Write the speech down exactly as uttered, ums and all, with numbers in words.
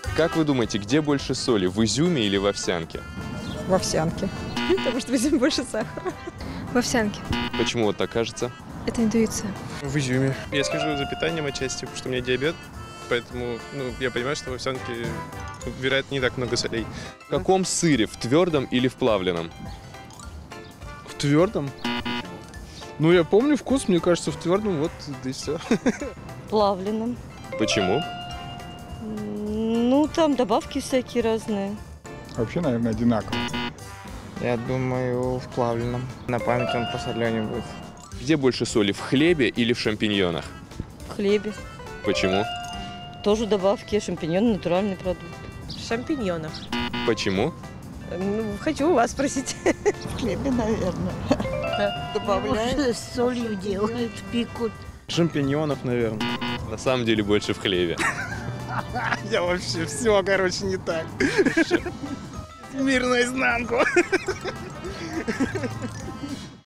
Как вы думаете, где больше соли, в изюме или в овсянке? В овсянке. Потому что в изюме больше сахара. В овсянке. Почему вот так кажется? Это интуиция. В изюме. Я слежу за питанием отчасти, потому что у меня диабет, поэтому ну, я понимаю, что в овсянке, ну, вероятно, не так много солей. В каком сыре, в твердом или в плавленном? В твердом? Ну, я помню вкус, мне кажется, в твердом, вот, да и все. Плавленным. Почему? Ну, там добавки всякие разные. Вообще, наверное, одинаково. Я думаю, в плавленном. На память он посоленее будет. Где больше соли, в хлебе или в шампиньонах? В хлебе. Почему? Тоже добавки, шампиньоны, натуральный продукт. В шампиньонах. Почему? Ну, хочу у вас спросить. В хлебе, наверное. Добавляют. С солью делают, пекут. Шампиньонов, наверное. На самом деле больше в хлебе. Я вообще все, короче, не так. Мир наизнанку.